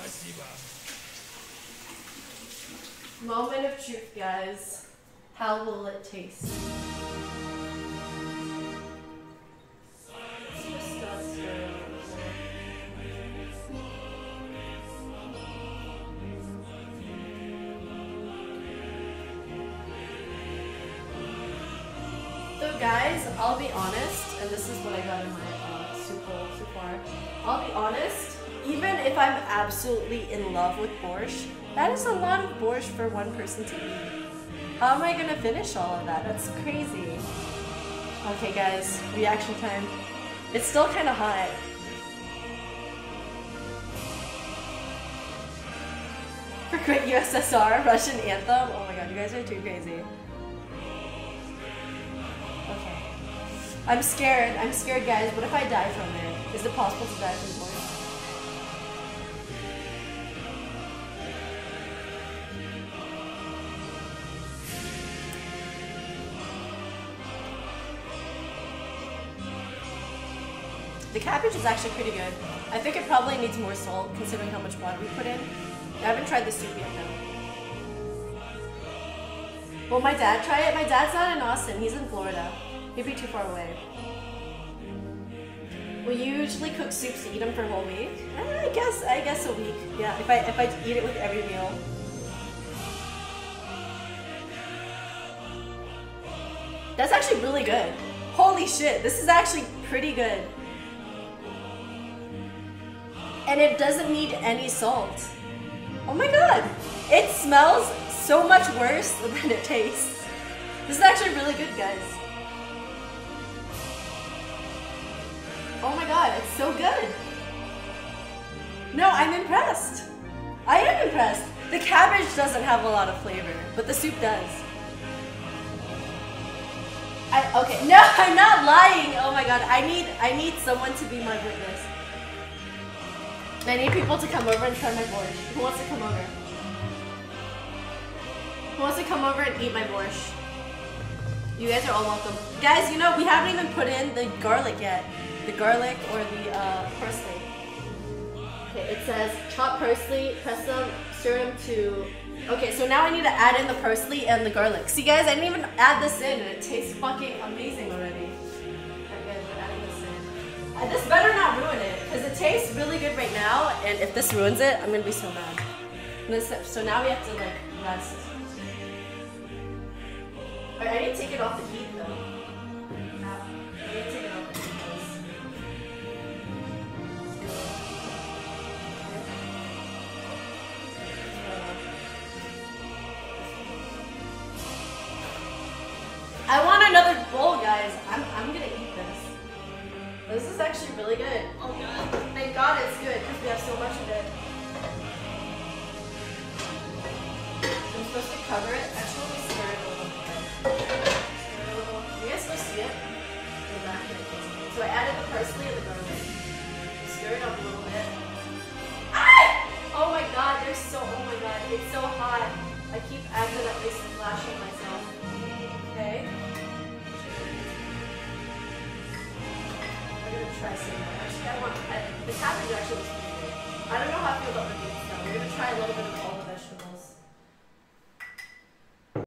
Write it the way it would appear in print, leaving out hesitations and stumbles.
Moment of truth, guys. How will it taste? So guys, I'll be honest, and this is what I got in my soup bowl so far. I'll be honest, even if I'm absolutely in love with borscht, that is a lot of borscht for one person to eat. How am I gonna finish all of that? That's crazy. Okay guys, reaction time. It's still kind of hot. For Great USSR, Russian anthem. Oh my god, you guys are too crazy. Okay. I'm scared guys. What if I die from it? Is it possible to die from borscht? The cabbage is actually pretty good. I think it probably needs more salt considering how much water we put in. I haven't tried the soup yet though. Will my dad try it? My dad's not in Austin, he's in Florida. He'd be too far away. Will you usually cook soups to eat them for a whole week? I guess a week. Yeah, if I eat it with every meal. That's actually really good. Holy shit, this is actually pretty good. And it doesn't need any salt. Oh my god! It smells so much worse than it tastes. This is actually really good, guys. Oh my god, it's so good. No, I'm impressed. I am impressed. The cabbage doesn't have a lot of flavor, but the soup does. Okay, no, I'm not lying. Oh my god, I need someone to be my witness. I need people to come over and try my borscht. Who wants to come over? Who wants to come over and eat my borscht? You guys are all welcome. Guys, you know, we haven't even put in the garlic yet. The garlic or the parsley. Okay, it says chop parsley, press them, stir them to... Okay, so now I need to add in the parsley and the garlic. See guys, I didn't even add this in and it tastes fucking amazing already. This better not ruin it, because it tastes really good right now, and if this ruins it, I'm gonna be so mad. So now we have to like rest. Alright, I need to take it off the heat though. I need to take it off the heat. I want another bowl, guys. I'm gonna eat this. This is actually really good. Oh god. Thank god it's good because we have so much of it. I'm supposed to cover it. Actually, let me stir it a little bit. Stir it a little. You guys still see it? So I added the parsley and the garlic. Stir it up a little bit. Ah! Oh my god, they're so, oh my god, it's so hot. I keep accidentally splashing myself. Okay. Try some more. Actually, the cabbage actually was pretty good. I don't know how I feel about the beans though. We're gonna try a little bit of all